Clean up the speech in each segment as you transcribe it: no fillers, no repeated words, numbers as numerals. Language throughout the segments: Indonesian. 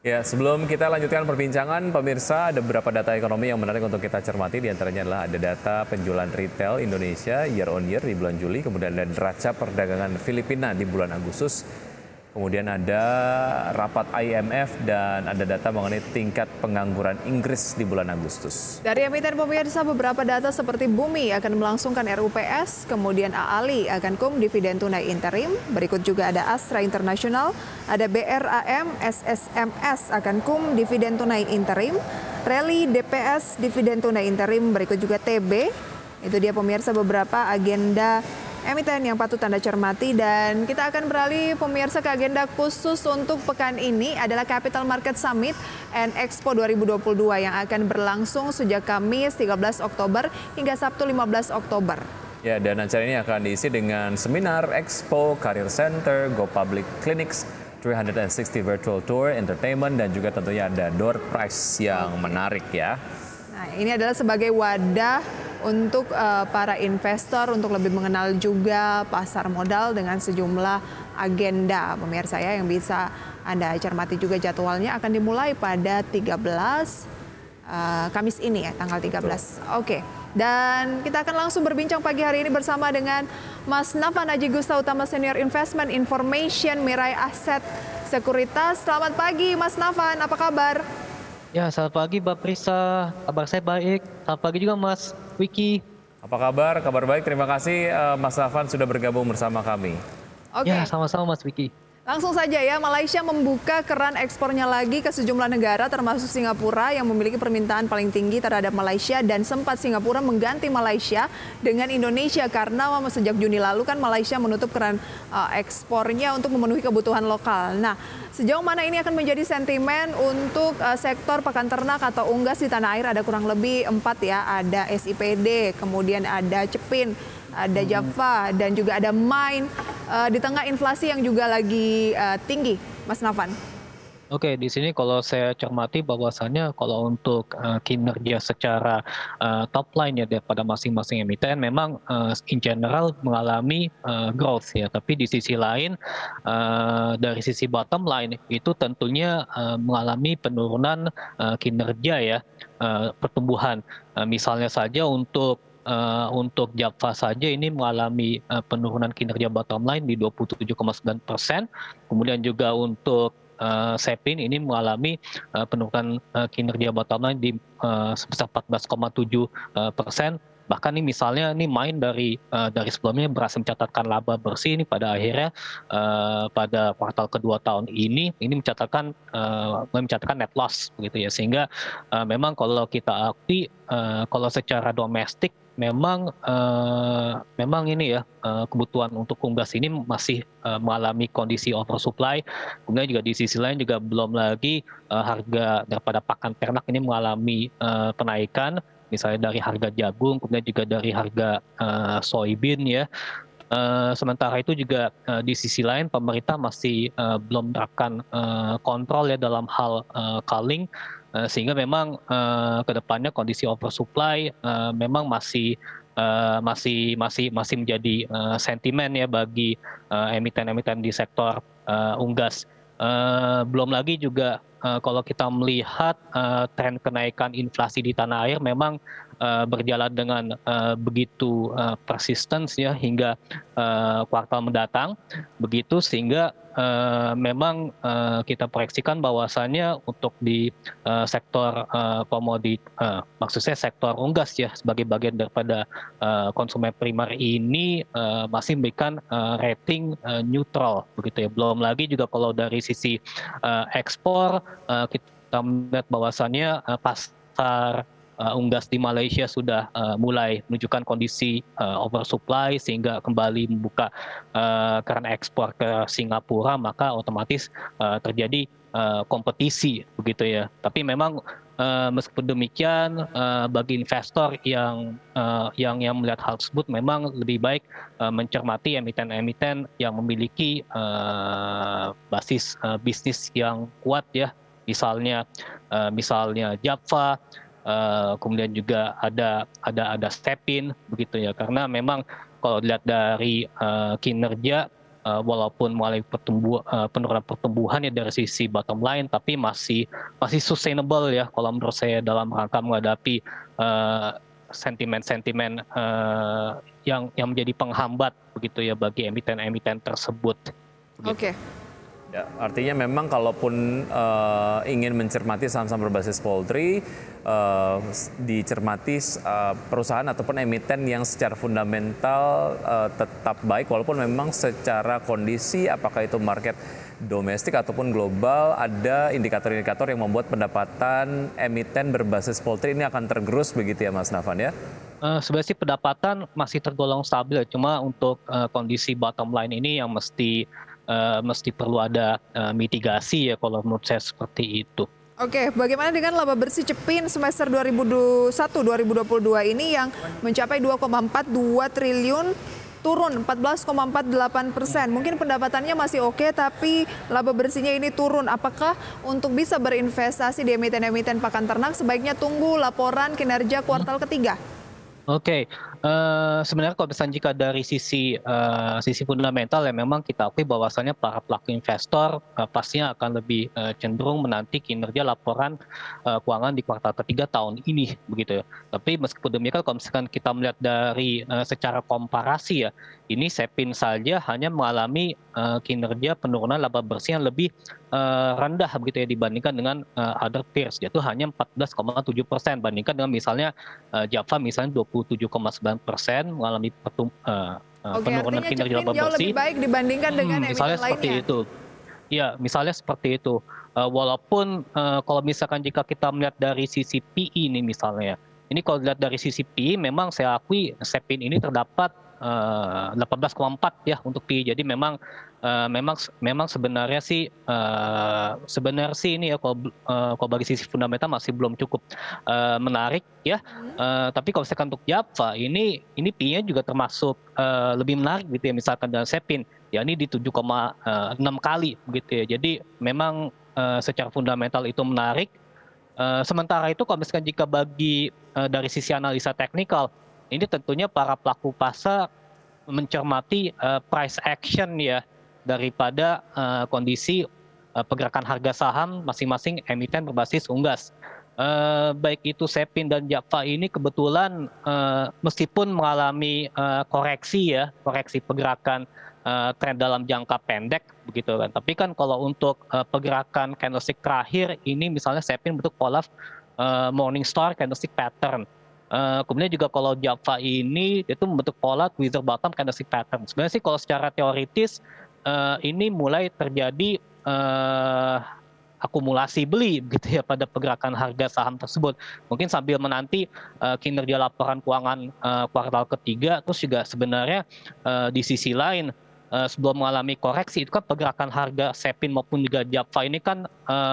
Ya, sebelum kita lanjutkan perbincangan, pemirsa, ada beberapa data ekonomi yang menarik untuk kita cermati. Di antaranya adalah ada data penjualan retail Indonesia year on year di bulan Juli, kemudian ada neraca perdagangan Filipina di bulan Agustus, kemudian ada rapat IMF, dan ada data mengenai tingkat pengangguran Inggris di bulan Agustus. Dari emiten pemirsa, beberapa data seperti Bumi akan melangsungkan RUPS, kemudian AALI akan dividen tunai interim, berikut juga ada Astra International, ada BRAM, SSMS akan dividen tunai interim, Rally DPS dividen tunai interim, berikut juga TB. Itu dia pemirsa beberapa agenda emiten yang patut Anda cermati, dan kita akan beralih pemirsa ke agenda khusus untuk pekan ini adalah Capital Market Summit and Expo 2022 yang akan berlangsung sejak Kamis 13 Oktober hingga Sabtu 15 Oktober. Ya, dan acara ini akan diisi dengan seminar, expo, career center, go public clinics, 360 virtual tour, entertainment, dan juga tentunya ada door prize yang menarik ya. Nah, ini adalah sebagai wadah untuk para investor untuk lebih mengenal juga pasar modal dengan sejumlah agenda pemirsa ya yang bisa Anda cermati juga. Jadwalnya akan dimulai pada 13 Kamis ini ya, tanggal 13. Oke. Dan kita akan langsung berbincang pagi hari ini bersama dengan Mas Nafan Aji Gusta, Utama Senior Investment Information Mirai Asset Sekuritas. Selamat pagi Mas Nafan, apa kabar? Ya, selamat pagi Mbak Prisa, kabar saya baik. Selamat pagi juga Mas Wiki. Apa kabar? Kabar baik, terima kasih Mas Nafan sudah bergabung bersama kami. Oke. Ya, sama-sama Mas Wiki. Langsung saja ya, Malaysia membuka keran ekspornya lagi ke sejumlah negara termasuk Singapura yang memiliki permintaan paling tinggi terhadap Malaysia, dan sempat Singapura mengganti Malaysia dengan Indonesia karena sejak Juni lalu kan Malaysia menutup keran ekspornya untuk memenuhi kebutuhan lokal. Nah, sejauh mana ini akan menjadi sentimen untuk sektor pakan ternak atau unggas di tanah air? Ada kurang lebih 4 ya, ada SIPD, kemudian ada Cepin, ada Java, dan juga ada Main di tengah inflasi yang juga lagi tinggi, Mas Nafan. Oke, di sini kalau saya cermati bahwasannya kalau untuk kinerja secara top line ya daripada masing-masing emiten memang in general mengalami growth ya, tapi di sisi lain dari sisi bottom line itu tentunya mengalami penurunan kinerja ya, pertumbuhan. Misalnya saja untuk Java saja ini mengalami penurunan kinerja bottom line di 27,9%. Kemudian juga untuk Sepin ini mengalami penurunan kinerja bottom line di sebesar 14,7%. Bahkan nih misalnya nih Main dari sebelumnya berhasil mencatatkan laba bersih, ini pada akhirnya pada kuartal kedua tahun ini mencatatkan net loss begitu ya, sehingga memang kalau kita akui kalau secara domestik memang ini ya kebutuhan untuk unggas ini masih mengalami kondisi oversupply. Kemudian juga di sisi lain juga belum lagi harga daripada pakan ternak ini mengalami penaikan, misalnya dari harga jagung, kemudian juga dari harga soybean ya. Sementara itu juga di sisi lain pemerintah masih belum menerapkan kontrol ya dalam hal culling, sehingga memang kedepannya kondisi oversupply memang masih menjadi sentimen ya bagi emiten-emiten di sektor unggas. Belum lagi juga kalau kita melihat tren kenaikan inflasi di tanah air memang berjalan dengan begitu persisten ya hingga kuartal mendatang begitu, sehingga memang kita proyeksikan bahwasannya untuk di sektor komoditi, maksud saya sektor unggas ya sebagai bagian daripada konsumen primer ini masih memberikan rating neutral begitu ya. Belum lagi juga kalau dari sisi ekspor kita melihat bahwasannya pasar unggas di Malaysia sudah mulai menunjukkan kondisi oversupply, sehingga kembali membuka keran ekspor ke Singapura, maka otomatis terjadi kompetisi begitu ya. Tapi memang meskipun demikian bagi investor yang melihat hal tersebut memang lebih baik mencermati emiten-emiten yang memiliki basis bisnis yang kuat ya, misalnya Java, kemudian juga ada Sepin begitu ya, karena memang kalau dilihat dari kinerja walaupun mulai penurunan pertumbuhan ya dari sisi bottom line, tapi masih sustainable ya kalau menurut saya dalam rangka menghadapi sentimen-sentimen yang menjadi penghambat begitu ya bagi emiten-emiten tersebut. Oke. Ya, artinya memang kalaupun ingin mencermati saham-saham berbasis poultry, dicermati perusahaan ataupun emiten yang secara fundamental tetap baik, walaupun memang secara kondisi apakah itu market domestik ataupun global ada indikator-indikator yang membuat pendapatan emiten berbasis poultry ini akan tergerus begitu ya Mas Nafan ya? Sebenarnya sih pendapatan masih tergolong stabil, cuma untuk kondisi bottom line ini yang mesti perlu ada mitigasi ya kalau menurut saya seperti itu. Oke, bagaimana dengan laba bersih Cepin semester 2021-2022 ini yang mencapai 2,42 triliun, turun 14,48%. Mungkin pendapatannya masih oke, tapi laba bersihnya ini turun. Apakah untuk bisa berinvestasi di emiten-emiten pakan ternak sebaiknya tunggu laporan kinerja kuartal ketiga? Oke, sebenarnya kalau misalnya jika dari sisi fundamental ya memang kita akui bahwasannya para pelaku investor pastinya akan lebih cenderung menanti kinerja laporan keuangan di kuartal ketiga tahun ini begitu ya. Tapi meskipun demikian kalau misalkan kita melihat dari secara komparasi ya, ini Cepin saja hanya mengalami kinerja penurunan laba bersih yang lebih rendah begitu ya dibandingkan dengan other peers, yaitu hanya 14,7% bandingkan dengan misalnya Java misalnya 27,9% mengalami penurunan kinerja laba bersih. Jauh lebih baik dibandingkan dengan misalnya seperti lainnya. itu. Ya, misalnya seperti itu. Walaupun kalau misalkan jika kita melihat dari sisi PE ini misalnya, ini kalau dilihat dari sisi PE memang saya akui Cepin ini terdapat 18,4 ya untuk PE. Jadi memang sebenarnya sih ini ya kalau bagi sisi fundamental masih belum cukup menarik ya. Tapi kalau misalkan untuk Java ini PE-nya juga termasuk lebih menarik gitu ya misalkan dengan Cepin ya ini di 7,6 kali begitu ya. Jadi memang secara fundamental itu menarik. Sementara itu kalau misalkan jika bagi dari sisi analisa teknikal ini tentunya para pelaku pasar mencermati price action ya daripada kondisi pergerakan harga saham masing-masing emiten berbasis unggas. Baik itu Cepin dan Java ini kebetulan meskipun mengalami koreksi pergerakan tren dalam jangka pendek begitu kan. Tapi kan kalau untuk pergerakan candlestick terakhir ini misalnya Cepin bentuk pola Morningstar candlestick pattern. Kemudian juga kalau Java ini itu membentuk pola tweezer bottom candlestick pattern. Sebenarnya sih kalau secara teoritis ini mulai terjadi akumulasi beli gitu ya pada pergerakan harga saham tersebut. Mungkin sambil menanti kinerja laporan keuangan kuartal ketiga, terus juga sebenarnya di sisi lain sebelum mengalami koreksi itu kan pergerakan harga Cepin maupun juga Java ini kan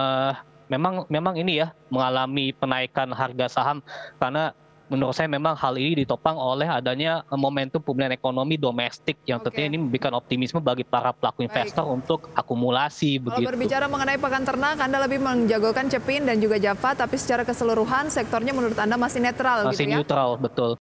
memang ini ya mengalami penaikan harga saham karena menurut saya memang hal ini ditopang oleh adanya momentum pemulihan ekonomi domestik yang tentunya ini memberikan optimisme bagi para pelaku investor untuk akumulasi begitu. Kalau berbicara mengenai pakan ternak, Anda lebih menjagokan Cepin dan juga Java, tapi secara keseluruhan sektornya menurut Anda masih netral gitu ya? Masih neutral, betul.